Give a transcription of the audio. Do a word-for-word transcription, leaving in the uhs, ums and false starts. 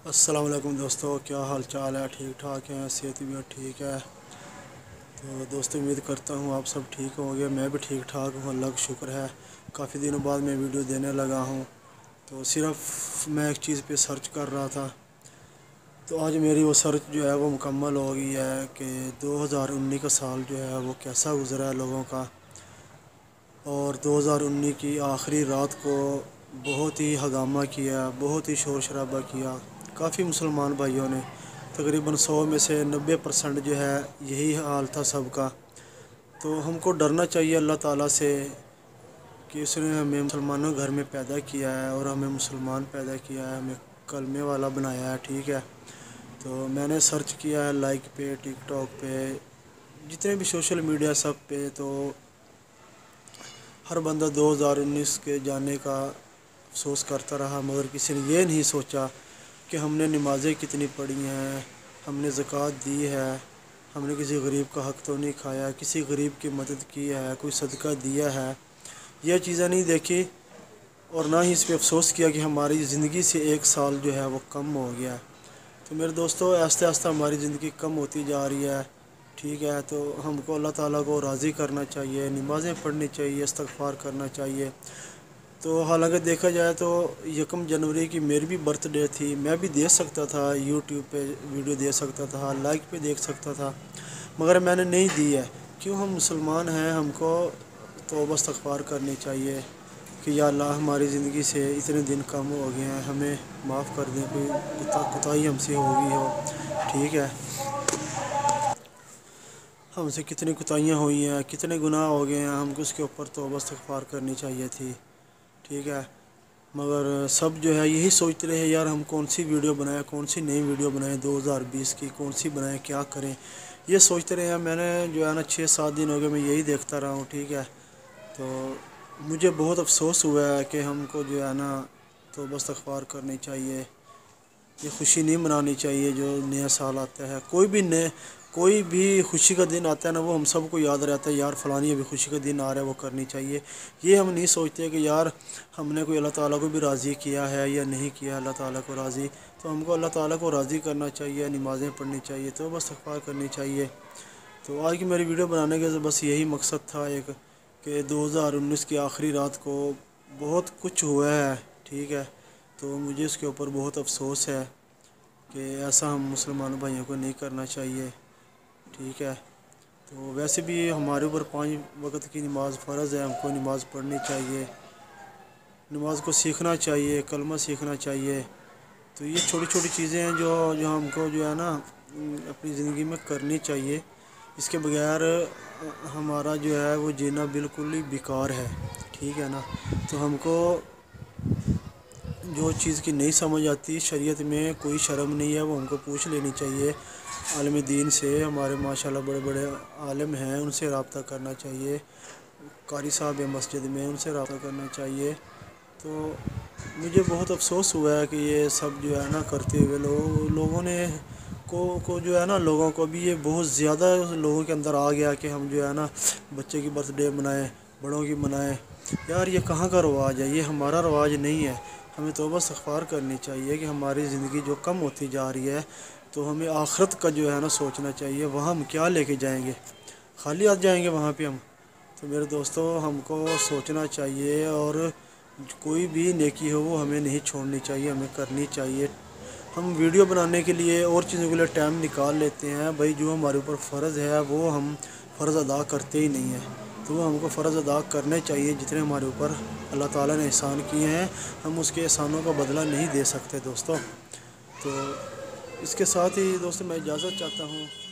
السلام علیکم دوستو، کیا حال چال ہے؟ ٹھیک ٹھاک ہیں؟ صحت بھی ٹھیک ہے؟ تو دوستو امید کرتا ہوں آپ سب ٹھیک ہوں گے۔ میں بھی ٹھیک ٹھاک ہوں، اللہ کا شکر ہے۔ کافی دنوں بعد میں ویڈیو دینے لگا ہوں، تو صرف میں ایک چیز پہ سرچ کر رہا تھا، تو آج میری وہ سرچ جو ہے وہ مکمل ہو گئی ہے کہ دو ہزار انیس کا سال جو ہے وہ کیسا گزرا ہے لوگوں کا۔ اور دو ہزار انیس کی آخری رات کو بہت ہی ہنگامہ کیا، بہت ہی شور شرابہ کیا کافی مسلمان بھائیوں نے۔ تقریباً سو میں سے نوے پرسنٹ جو ہے یہی حال تھا سب کا۔ تو ہم کو ڈرنا چاہیے اللہ تعالیٰ سے کہ اس نے ہمیں مسلمانوں گھر میں پیدا کیا ہے اور ہمیں مسلمان پیدا کیا ہے، ہمیں کلمے والا بنایا ہے، ٹھیک ہے۔ تو میں نے سرچ کیا ہے لائک پہ، ٹک ٹاک پہ، جتنے بھی سوشل میڈیا سب پہ، تو ہر بندہ دو ہزار انیس کے جانے کا افسوس کرتا رہا، مگر کسی نے یہ نہیں سوچا کہ ہم نے نمازیں کتنی پڑھی ہیں، ہم نے زکوٰۃ دی ہے، ہم نے کسی غریب کا حق تو نہیں کھایا، کسی غریب کی مدد کی ہے، کوئی صدقہ دیا ہے، یہ چیزیں نہیں دیکھی، اور نہ ہی اس پہ افسوس کیا کہ ہماری زندگی سے ایک سال جو ہے وہ کم ہو گیا۔ تو میرے دوستو آہستہ آہستہ ہماری زندگی کم ہوتی جا رہی ہے، ٹھیک ہے۔ تو ہم کو اللہ تعالیٰ کو راضی کرنا چاہیے، نمازیں پڑھنی چاہیے، استغفار کرنا چاہیے۔ تو حالانکہ دیکھا جائے تو یکم جنوری کی میری بھی برتھ ڈے تھی، میں بھی دے سکتا تھا، یوٹیوب پہ ویڈیو دے سکتا تھا، لائک پہ دیکھ سکتا تھا، مگر میں نے نہیں دی ہے۔ کیوں؟ ہم مسلمان ہیں، ہم کو توبہ استغفار کرنی چاہیے کہ یا اللہ ہماری زندگی سے اتنے دن کم ہو گئے ہیں، ہمیں معاف کر دیں، کوئی کوتاہی ہم سے ہو گئی ہو، ٹھیک ہے۔ ہم سے کتنی کوتاہیاں ہوئی ہیں، کتنے گناہ ہو گئے ہیں، ہم کو اس کے اوپر توبہ استغفار کرنی چاہیے تھی، ٹھیک ہے۔ مگر سب جو ہے یہی سوچتے رہے یار ہم کون سی ویڈیو بنائیں، کون سی نئی ویڈیو بنائیں، دو ہزار بیس کی کون سی بنائیں، کیا کریں، یہ سوچتے رہے ہیں۔ میں نے جو ہے نا چھ سات دن ہو گئے میں یہی دیکھتا رہا ہوں، ٹھیک ہے۔ تو مجھے بہت افسوس ہوا ہے کہ ہم کو جو ہے نا توبہ استغفار کرنی چاہیے، یہ خوشی نہیں منانی چاہیے جو نیا سال آتا ہے۔ کوئی بھی نئے کوئی بھی خوشی کا دن آتا ہے نا، وہ ہم سب کو یاد رہتا ہے یار فلانی ابھی خوشی کا دن آ رہا ہے، وہ کرنی چاہیے۔ یہ ہم نہیں سوچتے کہ یار ہم نے کوئی اللہ تعالیٰ کو بھی راضی کیا ہے یا نہیں کیا اللہ تعالیٰ کو راضی، تو ہم کو اللہ تعالیٰ کو راضی کرنا چاہیے، نمازیں پڑھنی چاہیے، توبہ استغفار کرنی چاہیے۔ تو آج کی میری ویڈیو بنانے کا بس یہی مقصد تھا ایک، کہ دو ہزار انیس کی آخری رات کو بہت کچھ ہوا ہے، ٹھیک ہے۔ تو مجھے اس کے اوپر بہت افسوس ہے کہ ایسا ہم مسلمان بھائیوں کو نہیں کرنا چاہیے، ٹھیک ہے۔ تو ویسے بھی ہمارے اوپر پانچ وقت کی نماز فرض ہے، ہم کو نماز پڑھنی چاہیے، نماز کو سیکھنا چاہیے، کلمہ سیکھنا چاہیے۔ تو یہ چھوٹی چھوٹی چیزیں ہیں جو جو ہم کو جو ہے نا اپنی زندگی میں کرنی چاہیے، اس کے بغیر ہمارا جو ہے وہ جینا بالکل ہی بیکار ہے، ٹھیک ہے نا۔ تو ہم کو جو چیز کی نہیں سمجھ آتی شریعت میں کوئی شرم نہیں ہے، وہ ہم کو پوچھ لینی چاہیے عالم دین سے، ہمارے ماشاءاللہ بڑے بڑے عالم ہیں، ان سے رابطہ کرنا چاہیے، قاری صاحب مسجد میں ان سے رابطہ کرنا چاہیے۔ تو مجھے بہت افسوس ہوا ہے کہ یہ سب جو ہے نا کرتے ہوئے لوگ لوگوں نے کو کو جو ہے نا لوگوں کو بھی یہ بہت زیادہ لوگوں کے اندر آ گیا کہ ہم جو ہے نا بچے کی برتھ ڈے منائیں، بڑوں کی منائیں۔ یار یہ کہاں کا رواج ہے؟ یہ ہمارا رواج نہیں ہے۔ ہمیں توبہ استغفار کرنی چاہیے کہ ہماری زندگی جو کم ہوتی جا رہی ہے، تو ہمیں آخرت کا جو ہے نا سوچنا چاہیے، وہاں ہم کیا لے کے جائیں گے؟ خالی ہاتھ جائیں گے وہاں پہ ہم؟ تو میرے دوستو ہم کو سوچنا چاہیے، اور کوئی بھی نیکی ہو وہ ہمیں نہیں چھوڑنی چاہیے، ہمیں کرنی چاہیے۔ ہم ویڈیو بنانے کے لیے اور چیزوں کے لیے ٹائم نکال لیتے ہیں بھائی، جو ہمارے اوپر فرض ہے وہ ہم فرض ادا کرتے ہی نہیں ہیں۔ تو وہ ہم کو فرض ادا کرنے چاہیے جتنے ہمارے اوپر اللہ تعالیٰ نے احسان کیے ہیں، ہم اس کے احسانوں کا بدلہ نہیں دے سکتے دوستو۔ تو اس کے ساتھ ہی دوستو میں اجازت چاہتا ہوں۔